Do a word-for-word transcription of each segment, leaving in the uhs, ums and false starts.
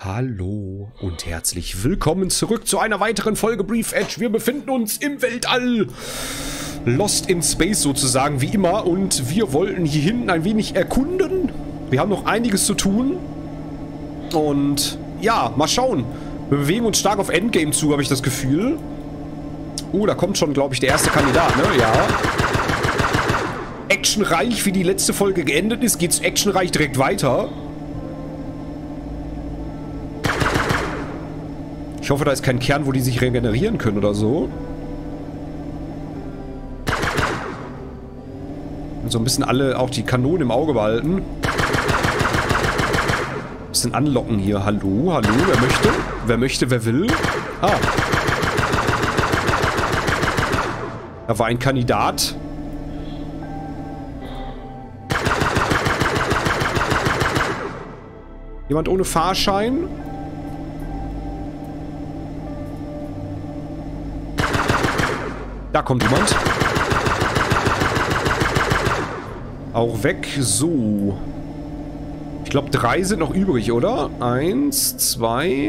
Hallo und herzlich willkommen zurück zu einer weiteren Folge Brief Edge. Wir befinden uns im Weltall. Lost in Space sozusagen, wie immer. Und wir wollten hier hinten ein wenig erkunden. Wir haben noch einiges zu tun. Und ja, mal schauen. Wir bewegen uns stark auf Endgame zu, habe ich das Gefühl. Oh, da kommt schon, glaube ich, der erste Kandidat, ne? Ja. Actionreich, wie die letzte Folge geendet ist, geht's actionreich direkt weiter. Ich hoffe, da ist kein Kern, wo die sich regenerieren können oder so. Und so ein bisschen alle auch die Kanonen im Auge behalten. Ein bisschen anlocken hier. Hallo, hallo, wer möchte? Wer möchte, wer will? Ah. Da war ein Kandidat. Jemand ohne Fahrschein? Da kommt jemand. Auch weg. So. Ich glaube, drei sind noch übrig, oder? Eins, zwei.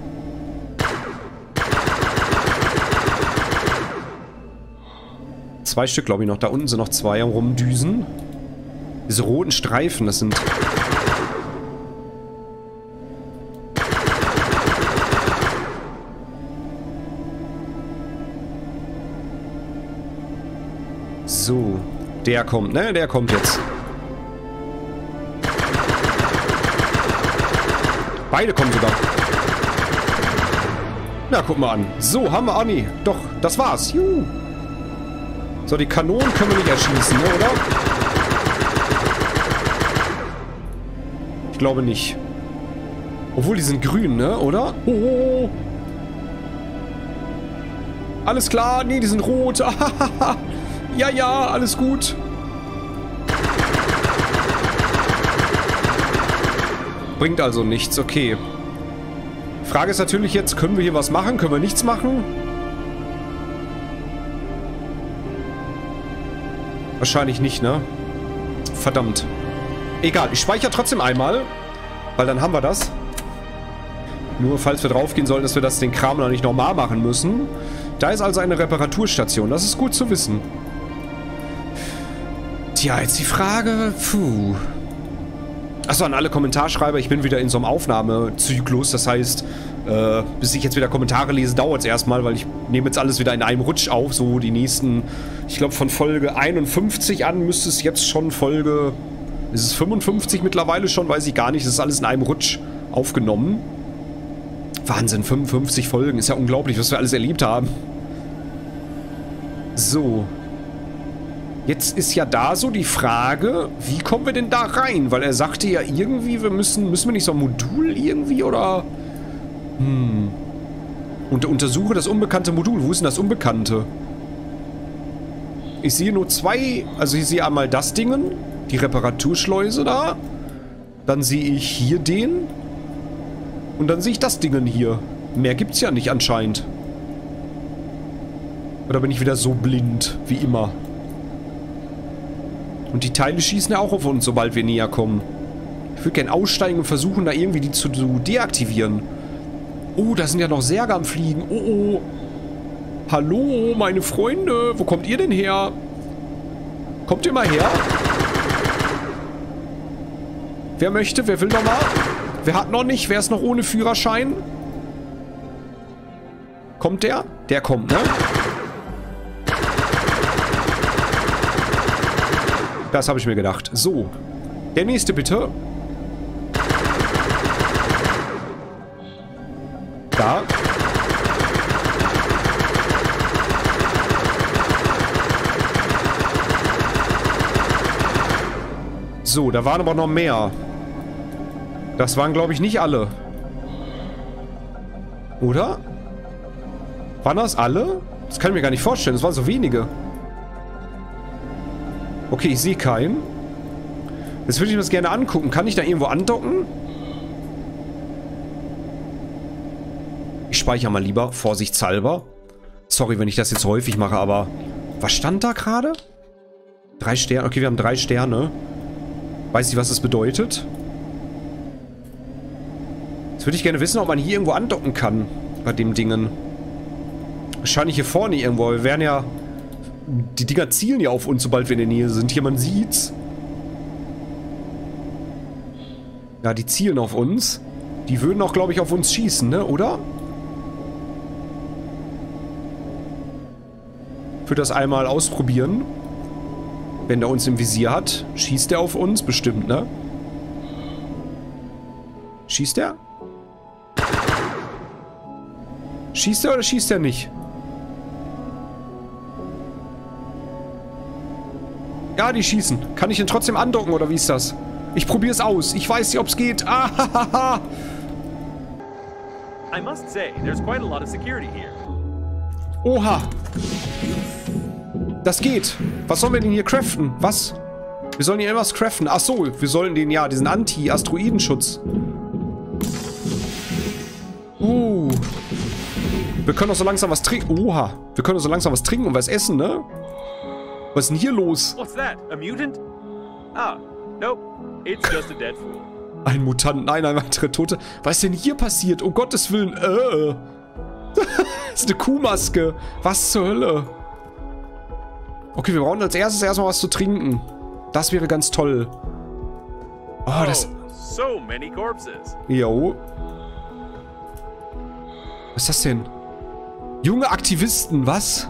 Zwei Stück, glaube ich, noch. Da unten sind noch zwei am Rumdüsen. Diese roten Streifen, das sind... So, der kommt, ne? Der kommt jetzt. Beide kommen sogar. Na, guck mal an. So, haben wir Anni. Doch, das war's. Juhu. So, die Kanonen können wir nicht erschießen, ne, oder? Ich glaube nicht. Obwohl, die sind grün, ne, oder? Oh. Alles klar. Nee, die sind rot. Ja, ja, alles gut. Bringt also nichts, okay. Frage ist natürlich jetzt, können wir hier was machen? Können wir nichts machen? Wahrscheinlich nicht, ne? Verdammt. Egal, ich speichere trotzdem einmal, weil dann haben wir das. Nur falls wir draufgehen sollen, dass wir das den Kram noch nicht normal machen müssen. Da ist also eine Reparaturstation, das ist gut zu wissen. Tja, jetzt die Frage, puh. Achso, an alle Kommentarschreiber, ich bin wieder in so einem Aufnahmezyklus, das heißt, äh, bis ich jetzt wieder Kommentare lese, dauert es erstmal, weil ich nehme jetzt alles wieder in einem Rutsch auf, so die nächsten, ich glaube von Folge einundfünfzig an müsste es jetzt schon Folge, ist es fünfundfünfzig mittlerweile schon, weiß ich gar nicht, das ist alles in einem Rutsch aufgenommen. Wahnsinn, fünfundfünfzig Folgen, ist ja unglaublich, was wir alles erlebt haben. So. Jetzt ist ja da so die Frage, wie kommen wir denn da rein? Weil er sagte ja irgendwie, wir müssen, müssen wir nicht so ein Modul irgendwie, oder? Hm. Und untersuche das unbekannte Modul. Wo ist denn das Unbekannte? Ich sehe nur zwei, also ich sehe einmal das Ding, die Reparaturschleuse da. Dann sehe ich hier den. Und dann sehe ich das Ding hier. Mehr gibt's ja nicht anscheinend. Oder bin ich wieder so blind, wie immer? Und die Teile schießen ja auch auf uns, sobald wir näher kommen. Ich würde gerne aussteigen und versuchen, da irgendwie die zu, zu deaktivieren. Oh, da sind ja noch Särge am Fliegen. Oh, oh. Hallo, meine Freunde. Wo kommt ihr denn her? Kommt ihr mal her? Wer möchte? Wer will noch mal? Wer hat noch nicht? Wer ist noch ohne Führerschein? Kommt der? Der kommt, ne? Das habe ich mir gedacht. So. Der nächste bitte. Da. So, da waren aber noch mehr. Das waren, glaube ich, nicht alle. Oder? Waren das alle? Das kann ich mir gar nicht vorstellen. Das waren so wenige. Okay, ich sehe keinen. Jetzt würde ich mir das gerne angucken. Kann ich da irgendwo andocken? Ich speichere mal lieber, vorsichtshalber. Sorry, wenn ich das jetzt häufig mache, aber... Was stand da gerade? Drei Sterne. Okay, wir haben drei Sterne. Weiß nicht, was das bedeutet. Jetzt Jetzt würde ich gerne wissen, ob man hier irgendwo andocken kann. Bei dem Dingen. Wahrscheinlich hier vorne irgendwo. Wir werden ja... Die Dinger zielen ja auf uns, sobald wir in der Nähe sind. Hier, man sieht's. Ja, die zielen auf uns. Die würden auch, glaube ich, auf uns schießen, ne? Oder? Ich würde das einmal ausprobieren. Wenn der uns im Visier hat, schießt der auf uns? Bestimmt, ne? Schießt der? Schießt er oder schießt er nicht? Ja, die schießen. Kann ich ihn trotzdem andocken, oder wie ist das? Ich probiere es aus. Ich weiß nicht, ob es geht. Ah, I must say, there's quite a lot of security here. Oha. Das geht. Was sollen wir denn hier craften? Was? Wir sollen hier irgendwas craften. Ach so, wir sollen den, ja, diesen Anti-Asteroidenschutz. Uh. Wir können doch so langsam was trinken. Oha. Wir können doch so langsam was trinken und was essen, ne? Was ist denn hier los? What's that? A mutant? Ah, nope. It's just a dead fool. Ein Mutant. Nein, ein weiterer Tote. Was ist denn hier passiert? Um Gottes Willen. Äh. Das ist eine Kuhmaske. Was zur Hölle? Okay, wir brauchen als erstes erstmal was zu trinken. Das wäre ganz toll. Oh, das... Oh, so many corpses. Jo. Was ist das denn? Junge Aktivisten, was?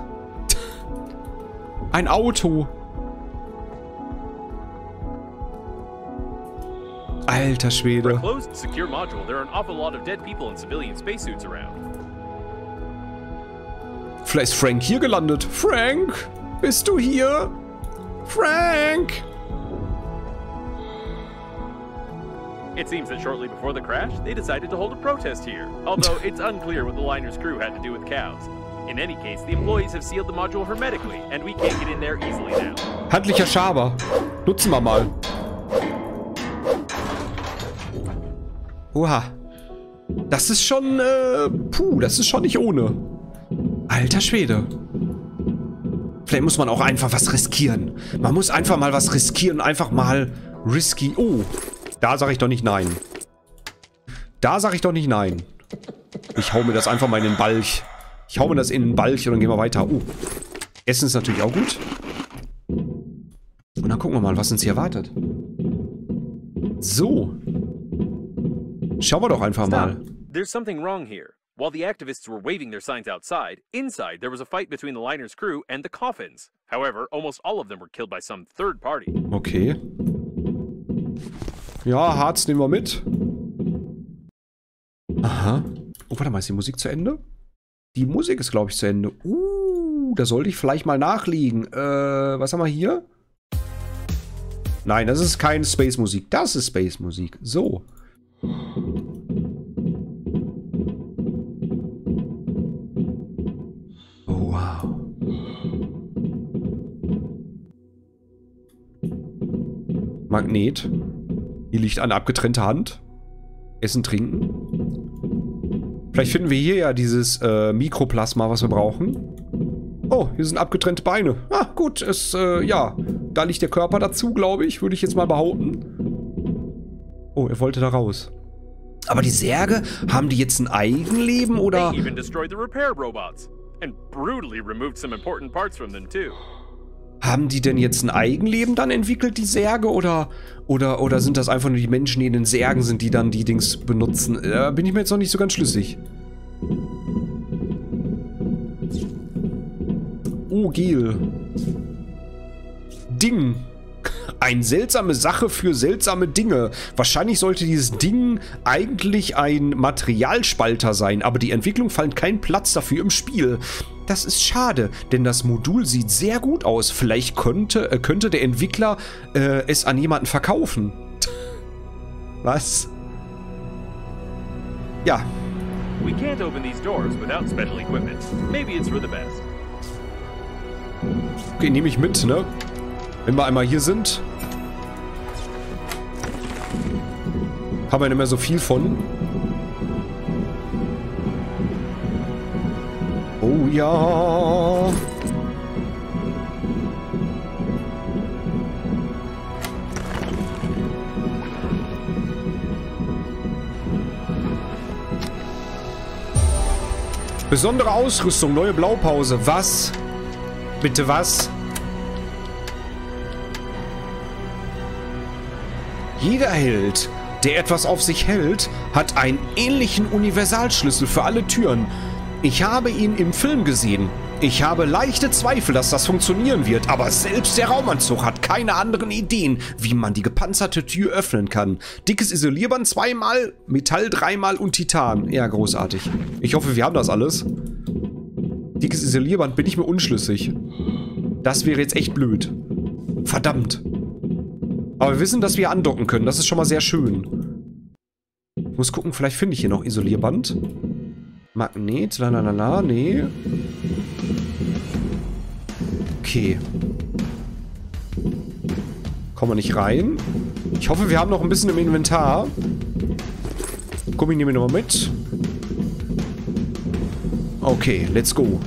Ein Auto. Alter Schwede. For a closed, secure module, there are an awful lot of dead people in civilian spacesuits around. Vielleicht ist Frank hier gelandet. Frank, bist du hier? Frank! It seems that shortly before the crash, they decided to hold a protest here. Although it's unclear what the liner's crew had to do with cows. In any case, the employees have sealed the module hermetically, and we can't get in there easily now. Handlicher Schaber. Nutzen wir mal. Oha. Das ist schon, äh, puh, das ist schon nicht ohne. Alter Schwede. Vielleicht muss man auch einfach was riskieren. Man muss einfach mal was riskieren. Einfach mal risky. Oh, da sage ich doch nicht nein. Da sage ich doch nicht nein. Ich hau mir das einfach mal in den Balch. Ich hau mir das in den Balch und dann gehen wir weiter. Oh, Essen ist natürlich auch gut. Und dann gucken wir mal, was uns hier erwartet. So. Schauen wir doch einfach mal. There's something wrong here. While the activists were waving their signs outside, inside there was a fight between the liner's crew and the coffins. However, almost all of them were killed by some third party. Okay. Ja, Harz nehmen wir mit. Aha. Oh, warte mal, ist die Musik zu Ende? Die Musik ist, glaube ich, zu Ende. Uh, da sollte ich vielleicht mal nachlegen. Äh, was haben wir hier? Nein, das ist keine Space-Musik. Das ist Space-Musik. So. Oh, wow. Magnet. Hier liegt eine abgetrennte Hand. Essen, trinken. Vielleicht finden wir hier ja dieses äh, Mikroplasma, was wir brauchen. Oh, hier sind abgetrennte Beine. Ah, gut, es, äh, ja. Da liegt der Körper dazu, glaube ich, würde ich jetzt mal behaupten. Oh, er wollte da raus. Aber die Särge, haben die jetzt ein Eigenleben, oder? They even destroyed the repair robots and brutally removed some important parts from them too. Haben die denn jetzt ein Eigenleben dann entwickelt, die Särge, oder, oder, oder sind das einfach nur die Menschen, die in den Särgen sind, die dann die Dings benutzen? Da bin ich mir jetzt noch nicht so ganz schlüssig. Oh, Gel. Ding. Eine seltsame Sache für seltsame Dinge. Wahrscheinlich sollte dieses Ding eigentlich ein Materialspalter sein, aber die Entwicklung fand keinen Platz dafür im Spiel. Das ist schade, denn das Modul sieht sehr gut aus. Vielleicht könnte, äh, könnte der Entwickler äh, es an jemanden verkaufen. Was? Ja. We can't open these doors without special equipment. Maybe it's for the best. Okay, nehme ich mit, ne? Wenn wir einmal hier sind, haben wir nicht mehr so viel von. Oh ja. Besondere Ausrüstung, neue Blaupause. Was? Bitte was? Jeder Held, der etwas auf sich hält, hat einen ähnlichen Universalschlüssel für alle Türen. Ich habe ihn im Film gesehen. Ich habe leichte Zweifel, dass das funktionieren wird, aber selbst der Raumanzug hat keine anderen Ideen, wie man die gepanzerte Tür öffnen kann. Dickes Isolierband zweimal, Metall dreimal und Titan. Ja, großartig. Ich hoffe, wir haben das alles. Dickes Isolierband bin ich mir unschlüssig. Das wäre jetzt echt blöd. Verdammt. Aber wir wissen, dass wir andocken können. Das ist schon mal sehr schön. Ich muss gucken, vielleicht finde ich hier noch Isolierband. Magnet, la la la la, nee. Okay. Kommen wir nicht rein. Ich hoffe, wir haben noch ein bisschen im Inventar. Gummi nehmen wir nochmal mit. Okay, let's go.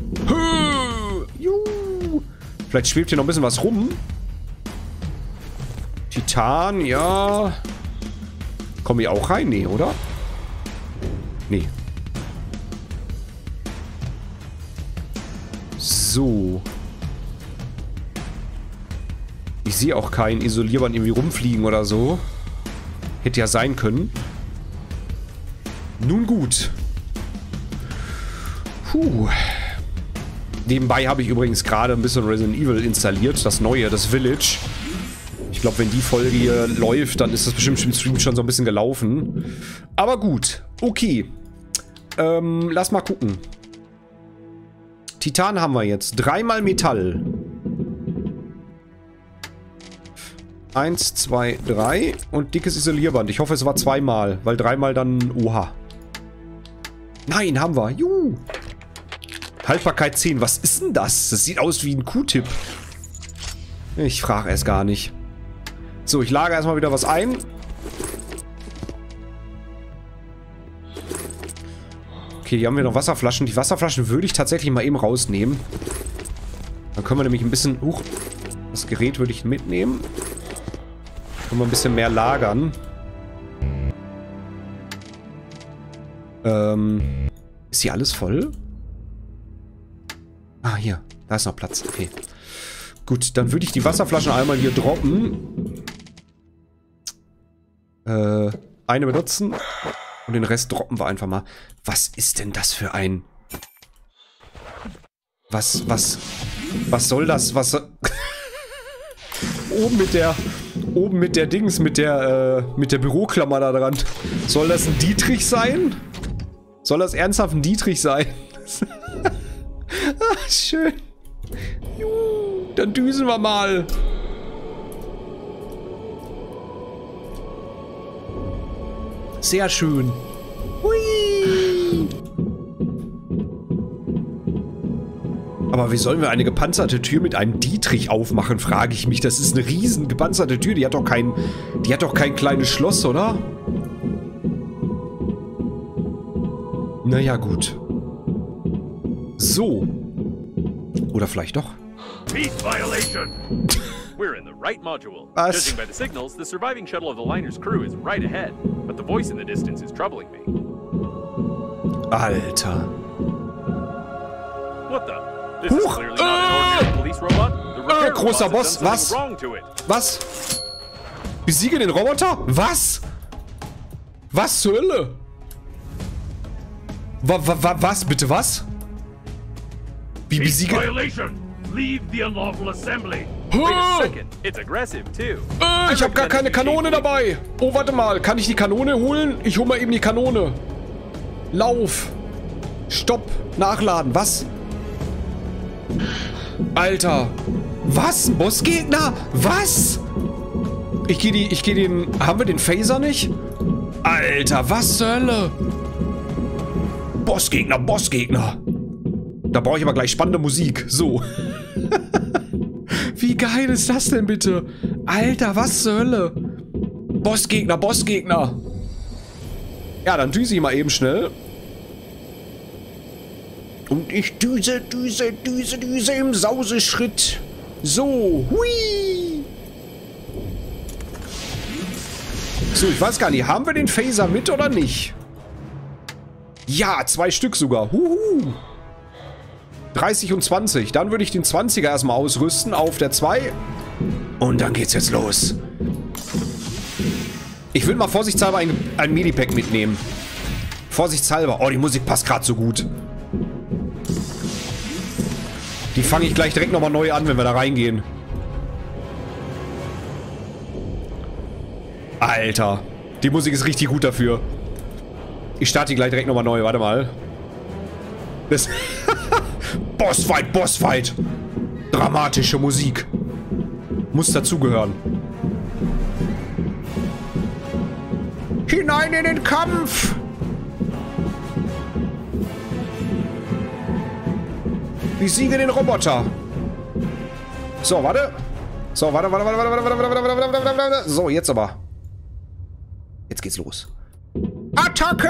Vielleicht schwebt hier noch ein bisschen was rum. Titan, ja. Kommen wir auch rein? Nee, oder? Nee. So. Ich sehe auch kein Isolierband irgendwie rumfliegen oder so. Hätte ja sein können. Nun gut. Puh. Nebenbei habe ich übrigens gerade ein bisschen Resident Evil installiert. Das neue, das Village. Ich glaube, wenn die Folge hier läuft, dann ist das bestimmt im Stream schon so ein bisschen gelaufen. Aber gut. Okay. Ähm, lass mal gucken. Titan haben wir jetzt. Dreimal Metall. Eins, zwei, drei. Und dickes Isolierband. Ich hoffe, es war zweimal. Weil dreimal dann... Oha. Nein, haben wir. Juhu. Haltbarkeit zehn. Was ist denn das? Das sieht aus wie ein Q-Tip. Ich frage es gar nicht. So, ich lage erstmal wieder was ein. Okay, hier haben wir noch Wasserflaschen. Die Wasserflaschen würde ich tatsächlich mal eben rausnehmen. Dann können wir nämlich ein bisschen... Huch, das Gerät würde ich mitnehmen. Können wir ein bisschen mehr lagern. Ähm... Ist hier alles voll? Ah, hier. Da ist noch Platz. Okay. Gut, dann würde ich die Wasserflaschen einmal hier droppen. Äh, eine benutzen. Und den Rest droppen wir einfach mal. Was ist denn das für ein... Was, was... Was soll das? Was... oben mit der... Oben mit der Dings, mit der, äh, mit der Büroklammer da dran. Soll das ein Dietrich sein? Soll das ernsthaft ein Dietrich sein? Ach, schön. Juhu, dann düsen wir mal. Sehr schön. Hui. Aber wie sollen wir eine gepanzerte Tür mit einem Dietrich aufmachen, frage ich mich. Das ist eine riesen gepanzerte Tür. Die hat doch kein, die hat doch kein kleines Schloss, oder? Naja, gut. So. Oder vielleicht doch. Peace violation. We're in the right module. Was? Judging by the signals, the surviving shuttle of the liner's crew is right ahead, but the voice in the distance is troubling me. Alter. What the? This is clearly not an ordinary police robot. The repair großer robot has Boss, done was? something wrong to it. Was? Besiege den Roboter? Was? Was zur Hölle? Wa, wa, wa, was? Bitte was? Wie besiege... Violation. Leave the unlawful assembly. Huh? Wait a second. It's aggressive too. Äh, ich habe gar keine Kanone dabei. Oh, warte mal. Kann ich die Kanone holen? Ich hole mal eben die Kanone. Lauf. Stopp. Nachladen. Was? Alter. Was? Ein Bossgegner? Was? Ich gehe die... Ich gehe den... Haben wir den Phaser nicht? Alter, was zur Hölle? Bossgegner, Bossgegner. Da brauche ich aber gleich spannende Musik. So. Wie geil ist das denn bitte? Alter, was zur Hölle? Bossgegner, Bossgegner. Ja, dann düse ich mal eben schnell. Und ich düse, düse, düse, düse im Sauseschritt. So, hui. So, ich weiß gar nicht, haben wir den Phaser mit oder nicht? Ja, zwei Stück sogar. Huhu. dreißig und zwanzig. Dann würde ich den zwanziger erstmal ausrüsten auf der zwei. Und dann geht's jetzt los. Ich will mal vorsichtshalber ein, ein Medipack mitnehmen. Vorsichtshalber. Oh, die Musik passt gerade so gut. Die fange ich gleich direkt nochmal neu an, wenn wir da reingehen. Alter. Die Musik ist richtig gut dafür. Ich starte die gleich direkt nochmal neu. Warte mal. Das Bossfight, Bossfight. Dramatische Musik. Muss dazugehören. Hinein in den Kampf! Besiege den Roboter. So, warte. So, warte, warte, warte, warte, warte, warte, warte, warte, warte, warte, warte. So, jetzt aber. Jetzt geht's los. Attacke!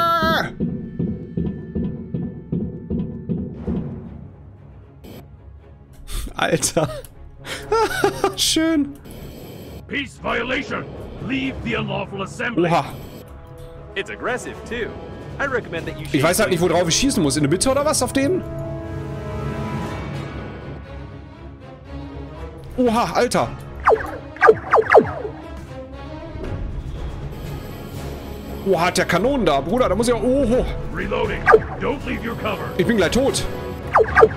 Alter. Schön. Peace violation. Leave the unlawful assembly. Oha. It's aggressive too. I recommend that you Ich weiß halt nicht, worauf ich schießen muss. In der Mitte oder was auf den? Oha, Alter. Oha, hat der Kanonen da, Bruder. Da muss ich ja... Oho. Reloading. Don't leave your cover. Ich bin gleich tot. I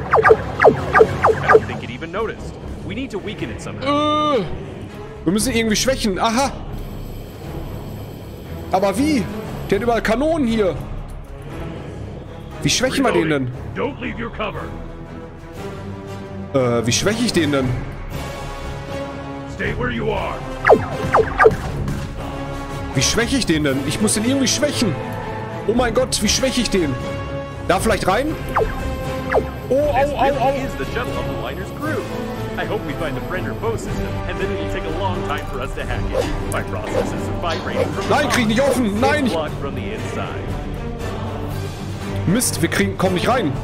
don't think it even noticed. We need to weaken it somehow. Äh, wir müssen ihn irgendwie schwächen. Aha. Aber wie? Der hat überall Kanonen hier. Wie schwächen wir den denn? Don't leave your cover. Äh, wie schwäche ich den denn? Stay where you are. Wie schwäche ich den denn? Ich muss den irgendwie schwächen. Oh mein Gott, wie schwäche ich den? Da vielleicht rein? Oh, au, This au, au. really is the shuttle of the liner's crew. I hope we find the friend or foe system, and then it'll take a long time for us to hack it. My processes are vibrating from the Nein, krieg ich nicht offen. Nein. It's blocked from the inside. Mist, wir kriegen, kommen nicht rein.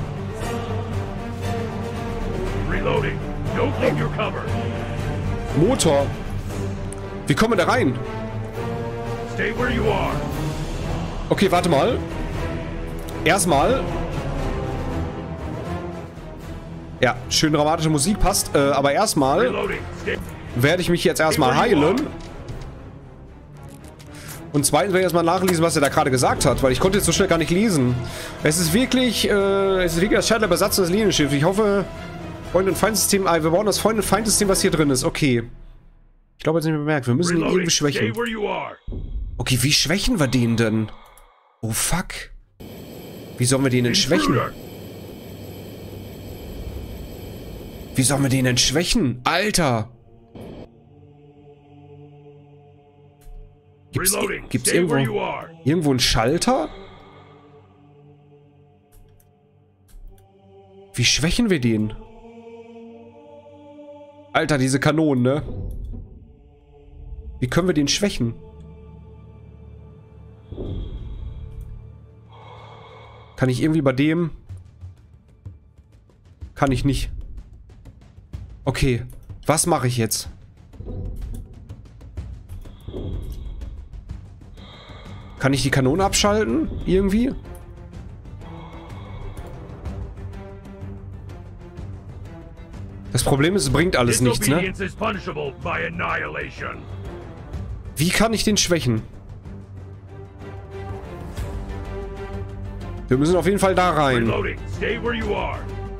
Reloading. Don't leave your cover. Motor. Wie kommen wir da rein? Stay where you are. Okay, warte mal. Erstmal. Ja, schön dramatische Musik passt. Äh, aber erstmal Reloading. Stay. werde ich mich jetzt erstmal heilen. Und zweitens werde ich erstmal nachlesen, was er da gerade gesagt hat, weil ich konnte jetzt so schnell gar nicht lesen. Es ist wirklich, äh, es ist wirklich das Shuttle Besatz des Linienschiffs. Ich hoffe, Freund- und Feindsystem, ah, wir brauchen das Freund- und Feindsystem, was hier drin ist. Okay. Ich glaube, jetzt nicht mehr bemerkt. Wir müssen ihn irgendwie schwächen. Stay where you are. Okay, wie schwächen wir den denn? Oh, fuck. Wie sollen wir den denn schwächen? Intruder. Wie sollen wir den denn schwächen? Alter! Gibt's, Reloading. gibt's Stay where you irgendwo, are. irgendwo einen Schalter? Wie schwächen wir den? Alter, diese Kanonen, ne? Wie können wir den schwächen? Kann ich irgendwie bei dem... Kann ich nicht. Okay, was mache ich jetzt? Kann ich die Kanone abschalten? Irgendwie? Das Problem ist, es bringt alles nichts, ne? Disobedience is punishable by annihilation. Wie kann ich den schwächen? Wir müssen auf jeden Fall da rein. Reloading. Stay where you are.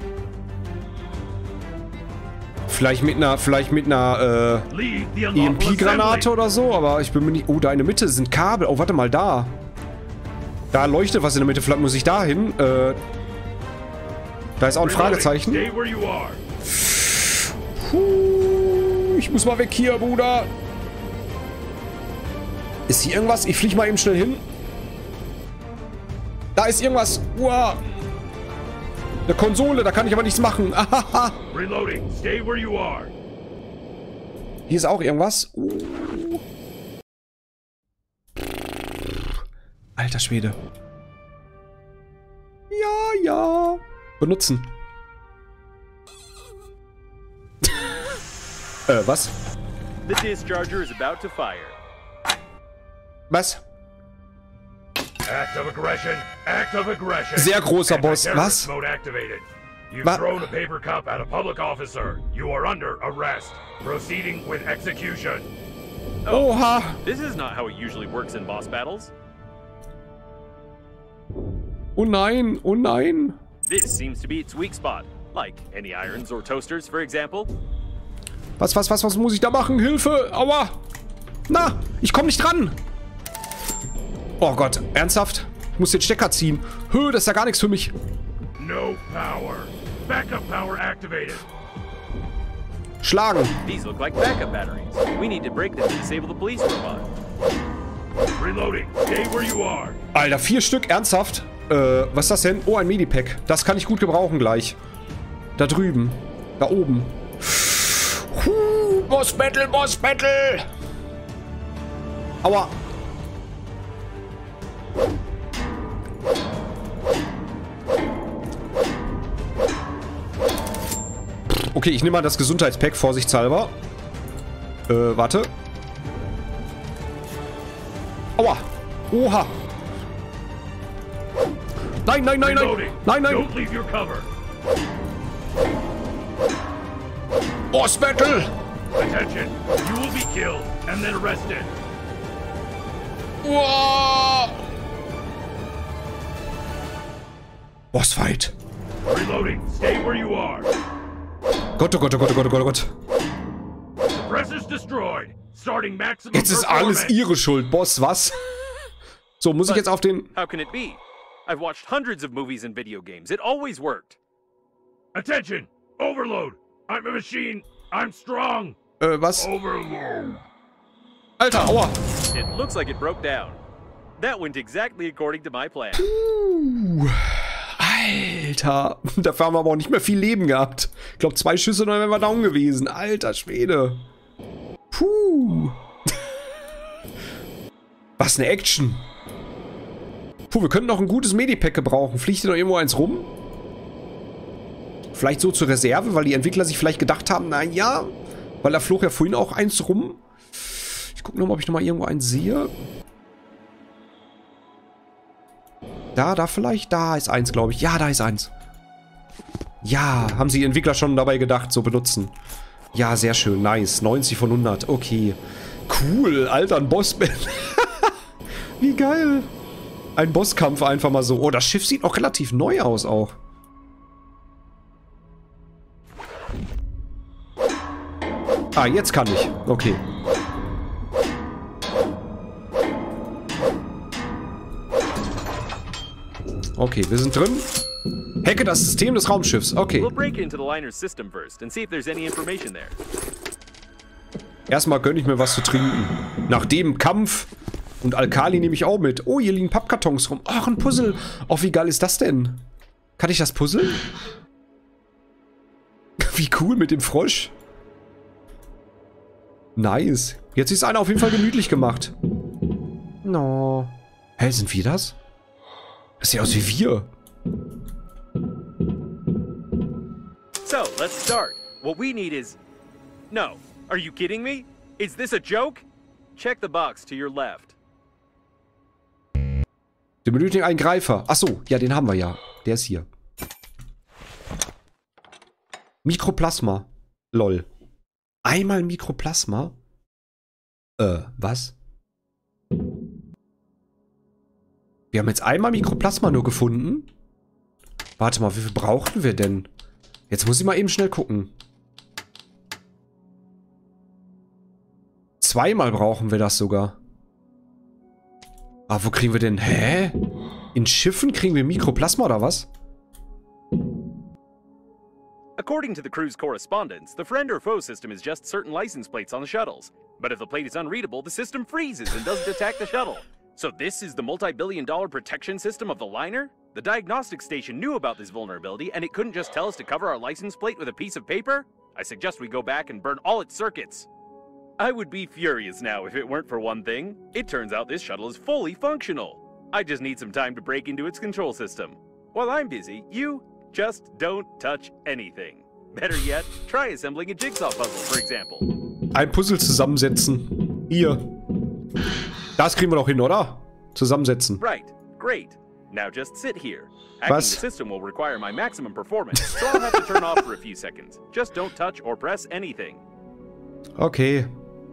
Vielleicht mit einer, vielleicht mit einer, äh, Leave the E unlawful M P-Granate assembly. oder so, aber ich bin mir nicht... Oh, da in der Mitte sind Kabel. Oh, warte mal, da. Da leuchtet was in der Mitte. Vielleicht muss ich da hin. Äh, da ist auch ein Fragezeichen. Stay where you are. Puh, ich muss mal weg hier, Bruder. Ist hier irgendwas? Ich fliege mal eben schnell hin. Da ist irgendwas. Uah. Eine Konsole, da kann ich aber nichts machen. Ahaha. Reloading. Stay where you are. Hier ist auch irgendwas. Uh. Alter Schwede. Ja, ja. Benutzen. äh, was? The discharger is about to fire. Was? Act of aggression. Act of aggression. Sehr großer Boss. Was? Mode activated. You've Was? thrown a paper cup at a public officer. You are under arrest. Proceeding with execution. Oha. This is not how it usually works in boss battles. Oh nein, oh nein. This seems to be its weak spot. Like any irons or toasters, for example. Was, was, was, was muss ich da machen? Hilfe! Aua! Na, ich komme nicht dran! Oh Gott, ernsthaft? Ich muss den Stecker ziehen. Hö, das ist ja gar nichts für mich. No power. Backup power activated. Schlagen. These look like backup batteries. We need to break them to disable the police robot. Reloading. Stay where you are. Alter, vier Stück, ernsthaft? Äh, was ist das denn? Oh, ein Medipack. Das kann ich gut gebrauchen gleich. Da drüben. Da oben. Huh, Boss Battle, Boss Battle! Aua. Okay, ich nehme mal das Gesundheitspack, vorsichtshalber. Äh, warte. Aua. Oha. Nein, nein, nein, nein. Reloading. Nein, nein. Don't leave your cover. Boss Battle. Attention. You will be killed and then arrested. Uah. Bossfight. Reloading. Stay where you are. Gott, oh Gott, oh Gott, oh Gott, oh Gott, oh Gott. The press is destroyed. Starting maximum Jetzt ist alles performance. ihre Schuld, Boss, was? So, muss ich jetzt auf den... How can it be? I've watched hundreds of movies and video games. It always worked. Attention. Overload. I'm a machine. I'm strong. Äh, was? Overload. Alter, aua. It looks like it broke down. That went exactly according to my plan. Puh. Alter. Dafür haben wir aber auch nicht mehr viel Leben gehabt. Ich glaube, zwei Schüsse und dann wären wir down gewesen. Alter Schwede. Puh. Was eine Action. Puh, wir könnten noch ein gutes Medipack gebrauchen. Fliegt hier noch irgendwo eins rum? Vielleicht so zur Reserve, weil die Entwickler sich vielleicht gedacht haben, naja, weil da flog ja vorhin auch eins rum. Ich gucke nochmal, ob ich nochmal irgendwo eins sehe. Da, da vielleicht? Da ist eins, glaube ich. Ja, da ist eins. Ja, haben sie die Entwickler schon dabei gedacht, so benutzen. Ja, sehr schön, nice. neunzig von hundert, okay. Cool, Alter, ein Bossbattle. Wie geil. Ein Bosskampf einfach mal so. Oh, das Schiff sieht auch relativ neu aus auch. Ah, jetzt kann ich. Okay. Okay, wir sind drin. Hacke das System des Raumschiffs. Okay. We'll break into the liner's system first and see if there's any information there. Erstmal gönne ich mir was zu trinken. Nach dem Kampf. Und Alkali nehme ich auch mit. Oh, hier liegen Pappkartons rum. Ach, ein Puzzle. Oh, wie geil ist das denn? Kann ich das puzzeln? Wie cool mit dem Frosch. Nice. Jetzt ist einer auf jeden Fall gemütlich gemacht. No. Hä, sind wir das? Das sieht aus wie wir. So, let's start. What we need is... No. Are you kidding me? Is this a joke? Check the box to your left. Wir benötigen einen Greifer. Achso, ja, den haben wir ja. Der ist hier. Mikroplasma. Lol. Einmal Mikroplasma? Äh, was? Wir haben jetzt einmal Mikroplasma nur gefunden. Warte mal, wie viel brauchten wir denn? Jetzt muss ich mal eben schnell gucken. Zweimal brauchen wir das sogar. Ah, wo kriegen wir denn? Hä? In Schiffen kriegen wir Mikroplasma oder was? According to the crew's correspondence, the friend or foe system is just certain license plates on the shuttles. But if the plate is unreadable, the system freezes and doesn't attack the shuttle. So this is the multi-billion dollar protection system of the liner? The diagnostic station knew about this vulnerability and it couldn't just tell us to cover our license plate with a piece of paper? I suggest we go back and burn all its circuits. I would be furious now if it weren't for one thing. It turns out this shuttle is fully functional. I just need some time to break into its control system. While I'm busy, you just don't touch anything. Better yet, try assembling a jigsaw puzzle, for example. Ein Puzzle zusammensetzen. Hier. Das kriegen wir doch hin, oder? Zusammensetzen. Right. great. Now just sit here. Hacking Was? the system will require my maximum performance, so I'll have to turn off for a few seconds. Just don't touch or press anything. Okay.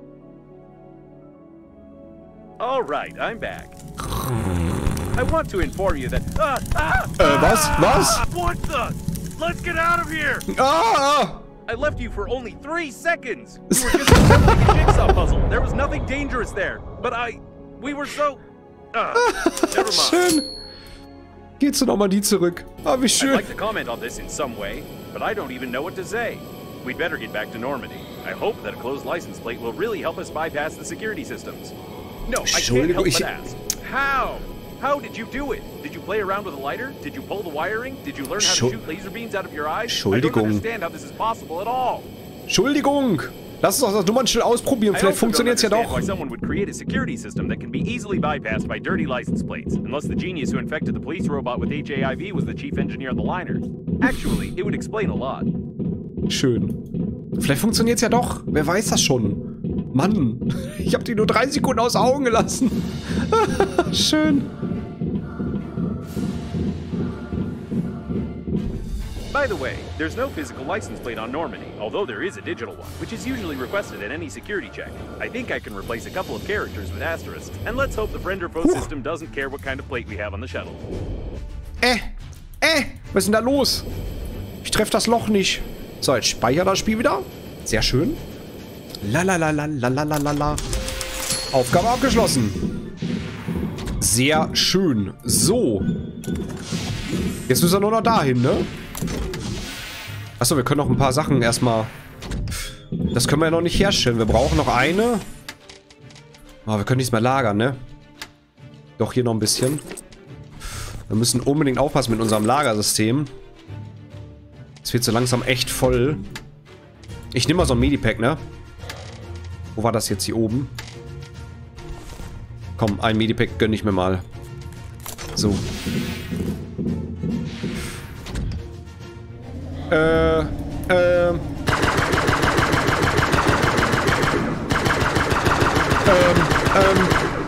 All right, I'm back. I want to inform you that. Ah, ah, Äh, was? Was? ah, what the? Let's get out of here! Ah! I left you for only three seconds. You were just assembling a jigsaw puzzle. There was nothing dangerous there, but I, we were so. Ah, never mind. Schön. Geht zur Normandie zurück. Ah, wie I'd schön. like to comment on this in some way, but I don't even know what to say. We'd better get back to Normandy. I hope that a closed license plate will really help us bypass the security systems. No, I can't help but ask. How? How did you do it? Did you play around with a lighter? Did you pull the wiring? Did you learn how to shoot laser beams out of your eyes? I don't Entschuldigung. understand how this is possible at all. Entschuldigung. Lass uns das Nummernschild ausprobieren. I Vielleicht also don't funktioniert's ja understand doch. why someone would create a security system that can be easily bypassed by dirty license plates, unless the genius who infected the police robot with H A I V was the chief engineer of the liner. Actually, it would explain a lot. Schön. Vielleicht funktioniert's ja doch. Wer weiß das schon. Mann. Ich habe die nur drei Sekunden aus Augen gelassen. Schön. By the way, there's no physical license plate on Normandy, although there is a digital one, which is usually requested at any security check. I think I can replace a couple of characters with asterisks, and let's hope the Frienderfo Huch. system doesn't care what kind of plate we have on the shuttle. Äh. Äh. Was ist denn da los? Ich treffe das Loch nicht. So, jetzt speichert das Spiel wieder. Sehr schön. Lalalalalalala. Aufgabe abgeschlossen. Sehr schön. So. Jetzt müssen wir nur noch dahin, ne? Achso, wir können noch ein paar Sachen erstmal... Das können wir ja noch nicht herstellen. Wir brauchen noch eine. Oh, wir können nichts mehr lagern, ne? Doch, hier noch ein bisschen. Wir müssen unbedingt aufpassen mit unserem Lagersystem. Es wird so langsam echt voll. Ich nehme mal so ein Medipack, ne? Wo war das jetzt hier oben? Komm, ein Medipack gönne ich mir mal. So. Äh, äh. Ähm, ähm.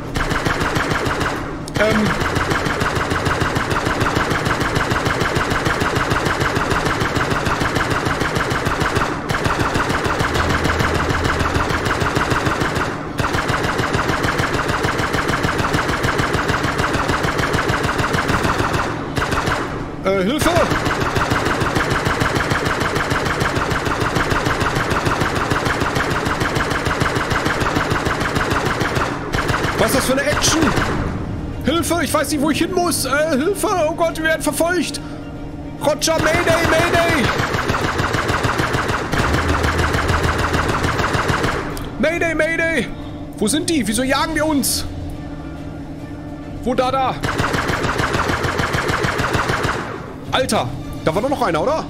Ähm. Äh, Hilfe! Was ist das für eine Action? Hilfe, ich weiß nicht, wo ich hin muss. Äh, Hilfe, oh Gott, wir werden verfolgt. Roger, Mayday, Mayday. Mayday, Mayday. Wo sind die? Wieso jagen die uns? Wo, da, da? Alter, da war doch noch einer, oder?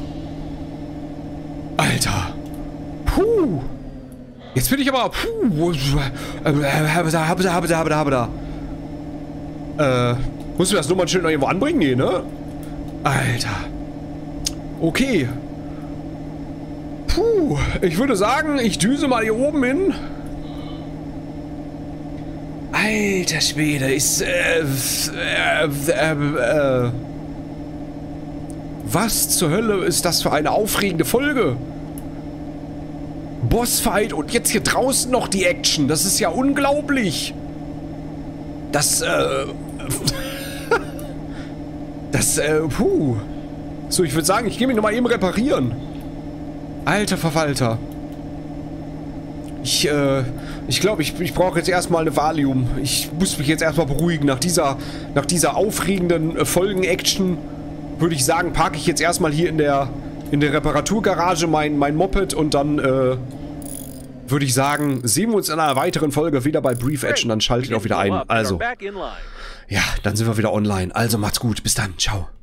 Alter. Puh. Jetzt bin ich aber... Puh. Habe da, habe da, habe da, habe da, habe da. Äh, musst du das Nummernschild noch irgendwo anbringen? Nee, ne? Alter. Okay. Puh. Ich würde sagen, ich düse mal hier oben hin. Alter Schwede, ist... Äh, äh, äh, äh, was zur Hölle ist das für eine aufregende Folge? Bossfight und jetzt hier draußen noch die Action. Das ist ja unglaublich. Das, äh... das, äh, puh. So, ich würde sagen, ich gehe mich nochmal eben reparieren. Alter Verwalter. Ich, äh... Ich glaube, ich, ich brauche jetzt erstmal eine Valium. Ich muss mich jetzt erstmal beruhigen. Nach dieser, nach dieser aufregenden äh, Folgen-Action würde ich sagen, parke ich jetzt erstmal hier in der, in der Reparaturgarage mein, mein Moped und dann, äh... würde ich sagen, sehen wir uns in einer weiteren Folge wieder bei Brief Action. Dann schaltet auch wieder ein. Also, ja, dann sind wir wieder online. Also macht's gut. Bis dann. Ciao.